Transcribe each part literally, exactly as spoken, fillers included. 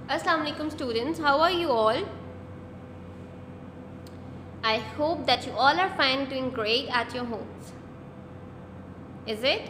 Assalamu alaikum students, how are you all? I hope that you all are fine, doing great at your homes. Is it?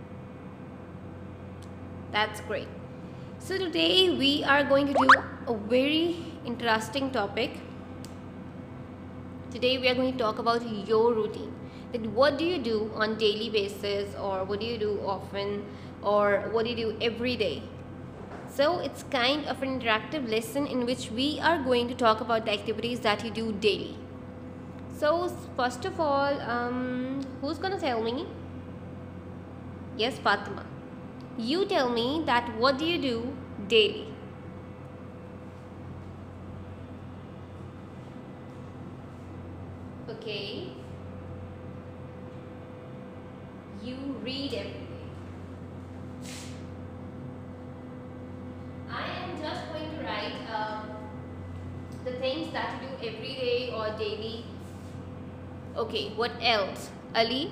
That's great. So today we are going to do a very interesting topic. Today we are going to talk about your routine. That what do you do on daily basis, or what do you do often, or what do you do every day? So it's kind of an interactive lesson in which we are going to talk about the activities that you do daily. So first of all, um, who's gonna tell me? Yes, Fatima. You tell me that what do you do daily? Okay. You read every day. I am just going to write um, the things that you do every day or daily. Okay, what else? Ali?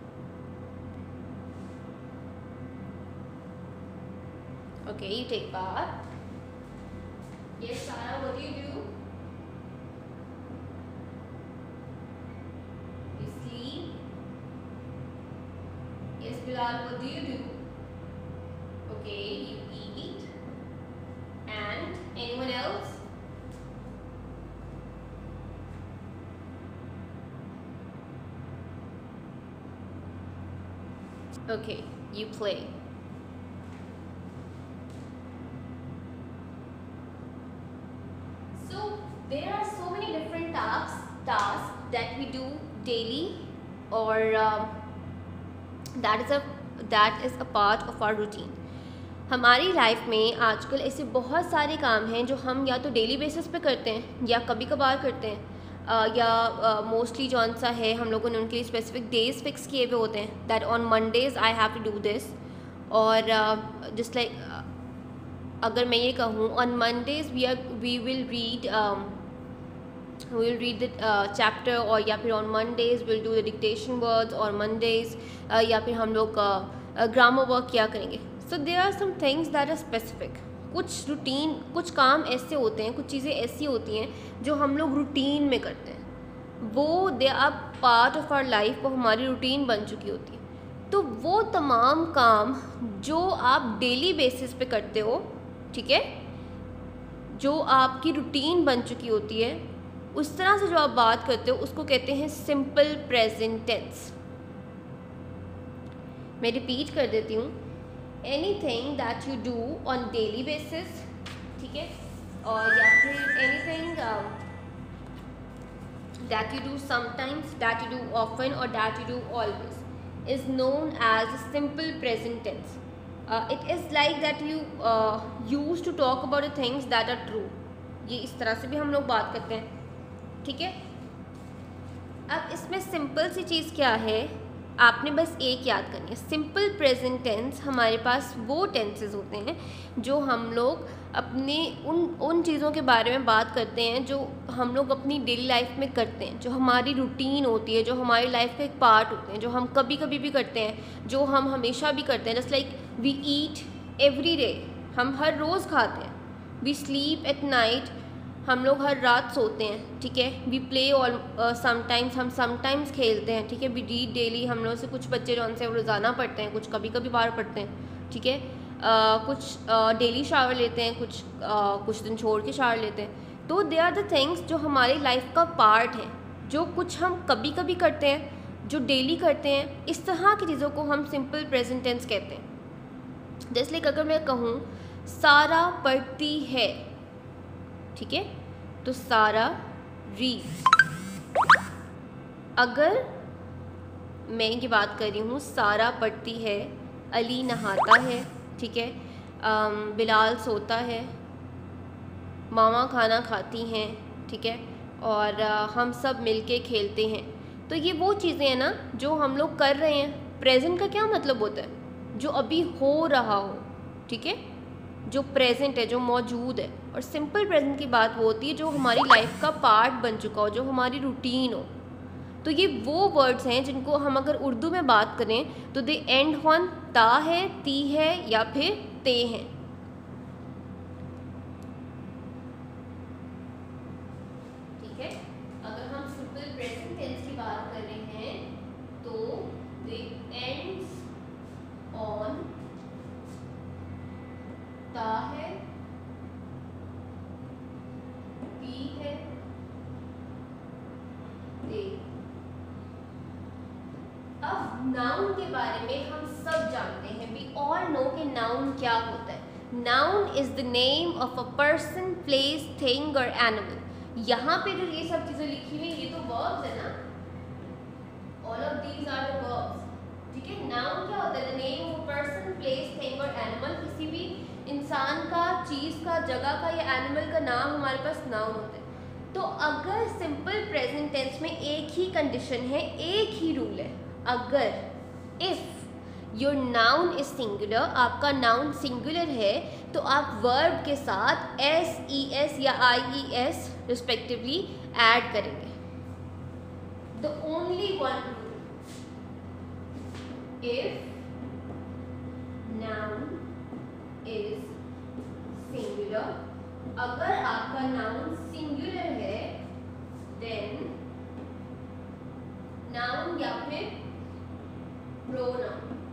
Okay, you take bath. Yes, Sarah, what do you do? You sleep. Yes, Bilal, what do you do? Okay, you eat. And anyone else? Okay, you play. So there are so many different tasks tasks that we do daily, or um, that is a that is a part of our routine. हमारी life में आजकल ऐसे बहुत सारे काम हैं जो हम या तो डेली बेसिस पे करते हैं या कभी कभार करते हैं, uh, या मोस्टली uh, जौन सा है हम लोगों ने उनके लिए स्पेसिफिक डेज फिक्स किए हुए होते हैं that on Mondays I have to do this, और जस्ट लाइक अगर मैं ये कहूँ on Mondays we are we will read we will read the chapter, और या फिर on Mondays will do the dictation words, और मंडेज़ या फिर हम लोग ग्रामर वर्क क्या करेंगे. So there are some things that are specific. कुछ रूटीन कुछ काम ऐसे होते हैं, कुछ चीज़ें ऐसी होती हैं जो हम लोग रूटीन में करते हैं, वो they are part of our life, वो हमारी रूटीन बन चुकी होती है. तो वो तमाम काम जो आप डेली बेसिस पे करते हो, ठीक है, जो आपकी रूटीन बन चुकी होती है, उस तरह से जो आप बात करते हो उसको कहते हैं सिंपल प्रेजेंट टेंस. मैं रिपीट कर देती हूँ. Anything that you do on daily basis, ठीक है, और या फिर anything that you do sometimes, that you do often, और that you do always is known as simple present tense. It is like that you use to talk about the things that are true. ये इस तरह से भी हम लोग बात करते हैं, ठीक है. अब इसमें सिंपल सी चीज़ क्या है, आपने बस एक याद करनी है. सिंपल प्रेजेंट टेंस हमारे पास वो टेंसेस होते हैं जो हम लोग अपने उन उन चीज़ों के बारे में बात करते हैं जो हम लोग अपनी डेली लाइफ में करते हैं, जो हमारी रूटीन होती है, जो हमारी लाइफ का एक पार्ट होते हैं, जो हम कभी कभी भी करते हैं, जो हम हमेशा भी करते हैं. Just like we eat every day, हम हर रोज़ खाते हैं. वी स्लीप एट नाइट, हम लोग हर रात सोते हैं, ठीक है. वी प्ले ऑल समटाइम्स, हम समटाइम्स खेलते हैं, ठीक है. वी रीड डेली, हम लोग से कुछ बच्चे जो उनसे रोज़ाना पढ़ते हैं, कुछ कभी कभी बार पढ़ते हैं, ठीक है. uh, कुछ डेली uh, शावर लेते हैं, कुछ uh, कुछ दिन छोड़ के शावर लेते हैं. तो दे आर द थिंग्स जो हमारी लाइफ का पार्ट है, जो कुछ हम कभी कभी करते हैं, जो डेली करते हैं. इस तरह की चीज़ों को हम सिंपल प्रेजेंट टेंस कहते हैं. जैसे लाइक अगर मैं कहूँ सारा पढ़ती है, ठीक है, तो सारा रीड्स. अगर मैं ये बात कर रही हूँ सारा पढ़ती है, अली नहाता है, ठीक है, बिलाल सोता है, मामा खाना खाती हैं, ठीक है, और हम सब मिलके खेलते हैं. तो ये वो चीज़ें हैं ना जो हम लोग कर रहे हैं. प्रेजेंट का क्या मतलब होता है? जो अभी हो रहा हो, ठीक है, जो प्रेजेंट है, जो मौजूद है. और सिंपल प्रेजेंट की बात वो होती है जो हमारी लाइफ का पार्ट बन चुका हो, जो हमारी रूटीन हो. तो ये वो वर्ड्स हैं जिनको हम अगर उर्दू में बात करें तो दे एंड ऑन ता है, ती है या फिर ते हैं. है। अगर हम सिंपल प्रेजेंट टेंस की बात कर रहे हैं तो दे एंड्स ऑन ता है, पी है, दे। अब नाउन के बारे में हम सब जानते हैं, वी ऑल नो कि नाउन क्या होता है। Noun is the name of a person, place, thing और एनिमल। यहाँ पे जो ये सब चीजें लिखी हुई ये तो वर्ब्स है ना, all of these are the verbs, ठीक है। नाउन क्या होता है? The name of a person, place, thing और एनिमल। किसी भी इंसान का, चीज का, जगह का या एनिमल का नाम हमारे पास नाउन होता है। तो अगर सिंपल प्रेजेंट टेंस में एक ही कंडीशन है, एक ही रूल है, अगर if your noun is singular, आपका नाउन सिंगुलर है, तो आप वर्ब के साथ एस, ई एस या I E S respectively add करेंगे। The only one rule, if noun is singular, अगर आपका नाउन सिंगुलर है, देन नाउन या फिर प्रोनाउन,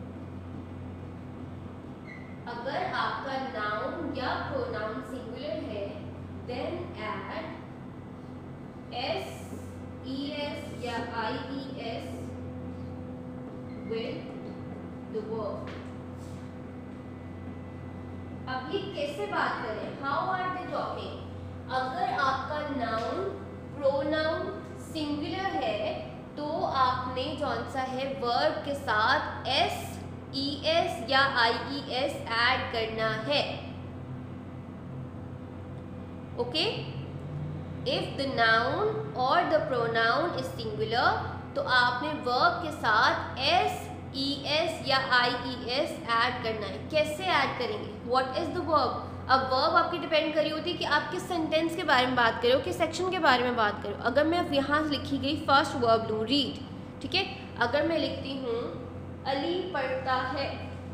अगर आपका नाउन या प्रोनाउन सिंगुलर है, then add S, E S या I E S with the verb. अब ये कैसे बात करें? How are they talking? अगर आपका नाउन प्रोनाउन सिंगुलर है तो आपने जौन सा है वर्ब के साथ एस, ई एस या आई ई एस ऐड करना है। ओके, इफ द नाउन और द प्रोनाउन इज सिंगुलर तो आपने वर्ब के साथ एस, ई एस या आई ई एस ऐड करना है। कैसे ऐड करेंगे? What is the verb? अब वर्ब आपकी डिपेंड करी होती है कि आप किस सेंटेंस के बारे में बात करो, किस सेक्शन के बारे में बात करो। अगर मैं यहाँ लिखी गई फर्स्ट वर्ब लूँ, रीड, ठीक है। अगर मैं लिखती हूँ अली पढ़ता है,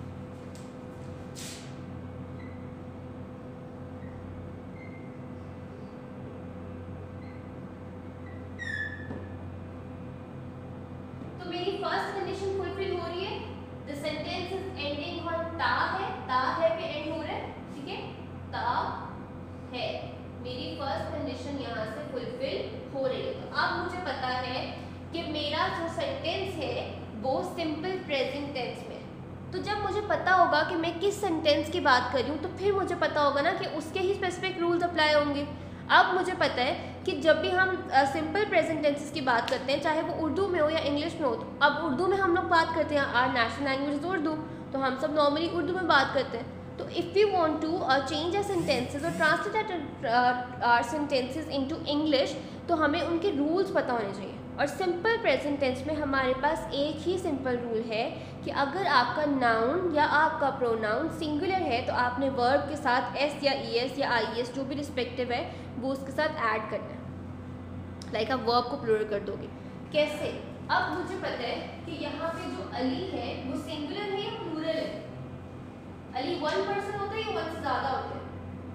तो मेरी फर्स्ट कंडीशन फुलफिल हो रही है। The sentence is ending on ता है, ता है पे एंड हो रहा है, ठीक है, ता है। मेरी फर्स्ट कंडीशन यहाँ से फुलफिल हो रही है। तो अब मुझे पता है कि मेरा जो सेंटेंस है वो सिंपल प्रेजेंट टेंस में। तो जब मुझे पता होगा कि मैं किस सेंटेंस की बात कर रही हूँ, तो फिर मुझे पता होगा ना कि उसके ही स्पेसिफिक रूल्स अप्लाई होंगे। अब मुझे पता है कि जब भी हम सिंपल प्रेजेंट टेंसेस की बात करते हैं, चाहे वो उर्दू में हो या इंग्लिश में हो, तो अब उर्दू में हम लोग बात करते हैं, our national language is Urdu, तो हम सब नॉर्मली उर्दू में बात करते हैं। तो if you want to change our sentences और translate our sentences into English, तो हमें उनके रूल्स पता होने चाहिए। और सिंपल प्रेजेंट टेंस में हमारे पास एक ही सिंपल रूल है कि अगर आपका नाउन या आपका प्रोनाउन सिंगुलर है तो आपने वर्ब के साथ एस या ई एस या आई एस जो भी रिस्पेक्टिव है वो उसके साथ ऐड करना है। लाइक आप वर्ब को प्लूरल कर दोगे। कैसे? अब मुझे पता है कि यहाँ पे जो अली है वो सिंगुलर है या प्लूरल है। अली वन पर्सन होता है या वन से ज़्यादा होते हैं?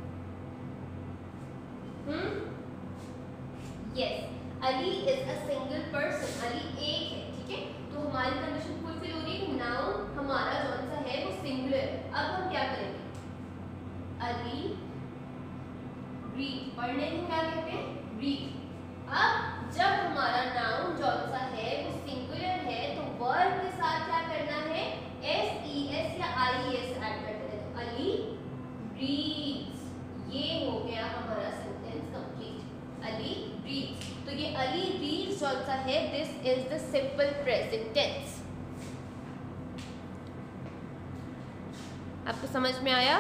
Hmm yes, Ali is a single person, Ali एक है, ठीक है। तो हमारी कंडीशन फुलफिल हो रही है कि नाउन हमारा कौन सा है वो सिंगुलर है। अब हम क्या करेंगे? अली रीड, पढ़ने को क्या कहते हैं? रीड। अब जब हमारा नाउन कौन सा है वो सिंगुलर है तो वर्ब के साथ क्या करना है? एस, ई एस या आई एस ऐड कर देना। तो अली रीड्स, ये हो गया हमारा सेंटेंस कंप्लीट। अली रीड्स। तो ये अली रीड्स कौन सा है? This is the simple present tense. आपको समझ में आया?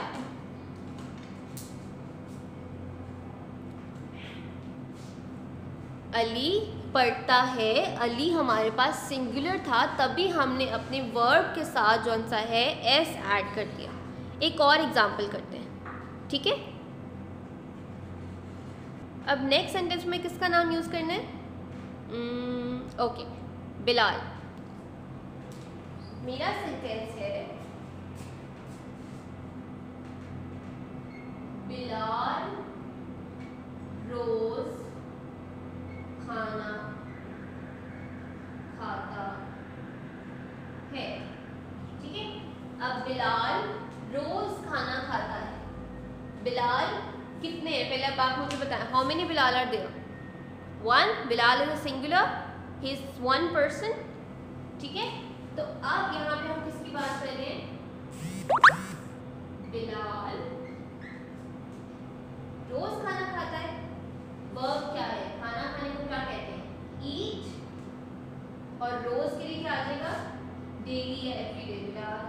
अली पढ़ता है, अली हमारे पास सिंगुलर था, तभी हमने अपने वर्ब के साथ जौन सा है एस ऐड कर दिया। एक और एग्जाम्पल करते हैं, ठीक है। अब नेक्स्ट सेंटेंस में किसका नाम यूज करना है? ओके, बिलाल। मेरा सेंटेंस है बिलाल रोज बिलाल कितने हैं, पहले अब आप मुझे बताएं, how many Bilal are there? One, Bilal is a singular, he is one person, ठीक है। तो अब यहाँ पे हम किसकी बात कर रहे हैं? बिलाल रोज खाना खाता है। वर्ब क्या है? खाना खाने को क्या कहते हैं? ईट। और रोज के लिए क्या आ जाएगा? डेली या एवरीडे। बिलाल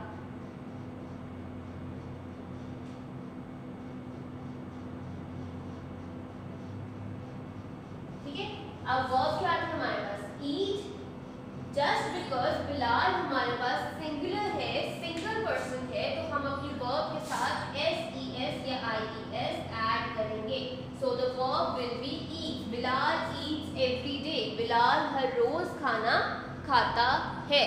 ठीक है। अब वर्ब क्या था हमारे पास? ईट। जस्ट बिकॉज बिलाल हमारे पास सिंगुलर है, सिंगल पर्सन है, तो हम अपनी वर्ब के साथ एस ई एस या आई ई एस ऐड करेंगे। So the verb will be eat. Bilal eats every day. Bilal हर रोज खाना खाता है।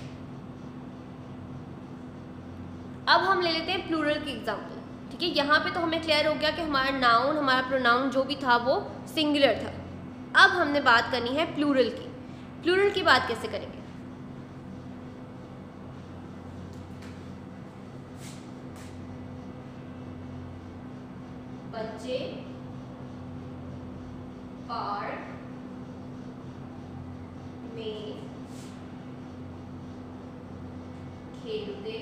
अब हम ले लेते हैं प्लूरल की एग्जांपल, ठीक है। यहाँ पे तो हमें क्लियर हो गया कि हमारा नाउन, हमारा प्रोनाउन जो भी था वो सिंगुलर था। अब हमने बात करनी है प्लूरल की। प्लूरल की बात कैसे करेंगे? बच्चे पार्क में खेलते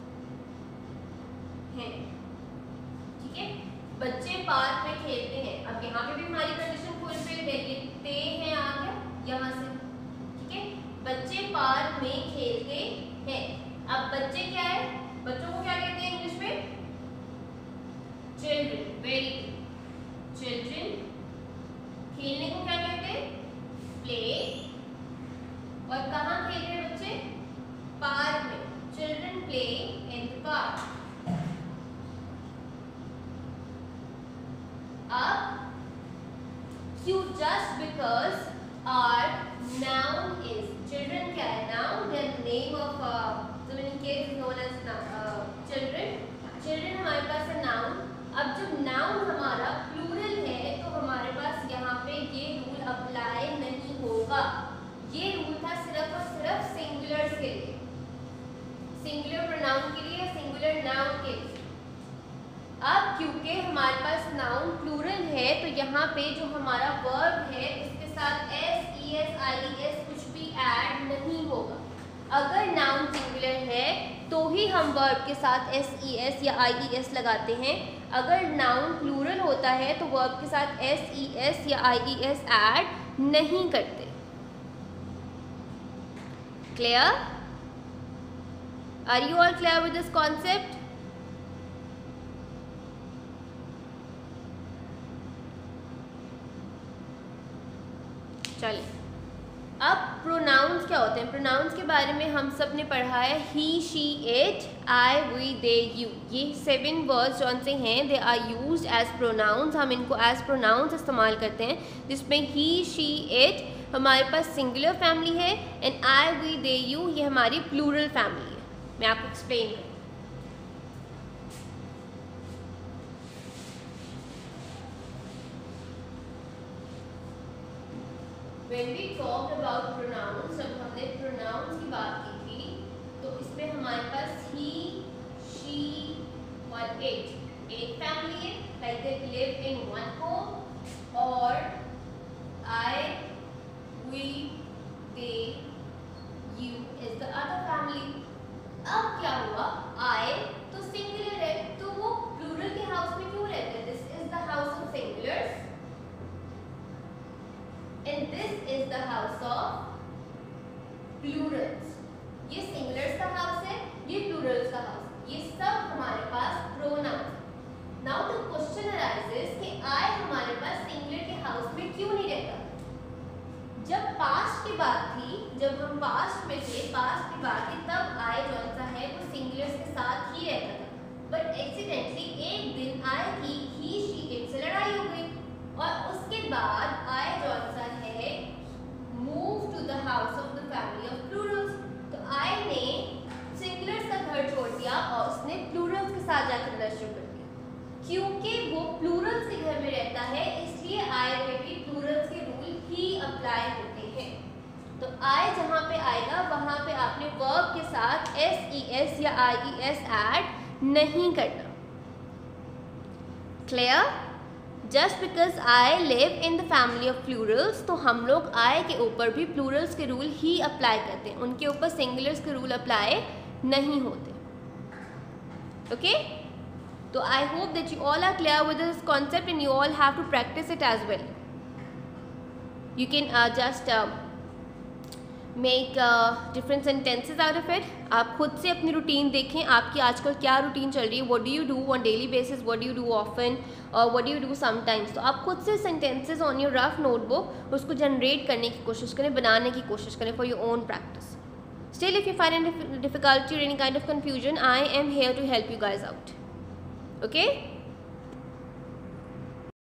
हैं, ठीक है। बच्चे पार्क में खेलते हैं। अब यहाँ पे भी हमारी कंडीशन फुलफिल है, ये ते हैं आ गया यहाँ से, ठीक है। बच्चे पार्क में खेलते हैं। अब बच्चे क्या है? बच्चों को क्या कहते हैं इंग्लिश में? चिल्ड्रन। Very good, children. खेलने को क्या कहते हैं? प्ले। और कहाँ खेल रहे हैं बच्चे? पार्क में। Children play in the park. अब क्यों? Just because our noun is, children क्या है? Noun. The name of the meaning case is known as children. Children हमारे पास है नाउन। अब जब नाउन हमारा प्लूरल है तो हमारे पास यहाँ पे ये रूल अप्लाई नहीं होगा। ये रूल था सिर्फ और सिर्फ सिंगुलर के लिए, सिंगुलर प्रोनाउन के लिए, सिंगुलर नाउन के लिए। अब क्योंकि हमारे पास नाउन प्लूरल है तो यहाँ पे जो हमारा वर्ब है उसके साथ S E S I E S कुछ भी ऐड नहीं होगा। अगर नाउन सिंगुलर है तो ही हम वर्ब के साथ एस ई एस या आई ई एस लगाते हैं। अगर नाउन प्लूरल होता है तो वर्ब के साथ एस ई एस या आई ई एस ऐड नहीं करते। Clear? Are you all clear with this concept? चलिए, अब प्रोनाउंस क्या होते हैं? प्रोनाउंस के बारे में हम सब ने पढ़ा है। He, she, it, I, we, they, you. ये सेवन वर्ड्स जौन से हैं they are used as pronouns. हम इनको एज प्रोनाउंस इस्तेमाल करते हैं, जिसमें ही, शी, इट हमारे पास सिंगुलर फैमिली है and I, we, they, you ये हमारी प्लूरल फैमिली है। मैं आपको एक्सप्लेन करूँ। When we talked about pronouns, जब हमने pronouns की बात की थी तो इसमें हमारे पास he, she और it एक फैमिली है, like they live in one home, और I, we, they, you is the other family। अब क्या हुआ? I तो सिंगुलर है तो वो प्लूरल के हाउस में क्यों रहते हैं? This is the house of singulars and this is the house of plurals। ये सिंगुलर्स का हाउस है, ये प्लूरल्स का हाउस, ये सब हमारे पास pronoun. Now the question arises कि आई हमारे पास सिंगुलर के हाउस में क्यों नहीं रहता? जब पास्ट की बात थी, जब हम पास्ट में थे, पास्ट की बात थी, तब आई जौन सा है वो सिंगुलर्स के साथ ही रहता था। बट एक्सीडेंटली एक दिन आई की ही, शी, इट से लड़ाई हो गई और उसके बाद आई जौन सा है move to the house of the family of plurals. तो आई ने सिंगुलर्स का घर छोड़ दिया और उसने प्लूरल्स के साथ जाकर रहना शुरू कर दिया। क्योंकि वो प्लूरल्स के घर में रहता है इसलिए आई पे भी प्लूरल्स के रूल ही अप्लाई होते हैं। तो आई जहाँ पे आएगा वहाँ पे आपने वर्ब के साथ एस ई एस या आई ई एस ऐड नहीं करना। Clear? Just because I live in the family of plurals, तो हम लोग आई के ऊपर भी प्लूरल्स के रूल ही अप्लाई करते हैं, उनके ऊपर सिंगुलर्स के रूल अप्लाई नहीं होते. ओके, तो I hope that you all are clear with this concept and you all have to practise it as well. You can just make different sentences out of it. आप खुद से अपनी routine देखें, आपकी आजकल क्या रूटीन चल रही है, what do you do on daily basis, what do you do often और what do you do sometimes. तो आप खुद से sentences on your rough notebook उसको जनरेट करने की कोशिश करें, बनाने की कोशिश करें for your own practice. Still, if you find any difficulty or any kind of confusion, I am here to help you guys out. Okay?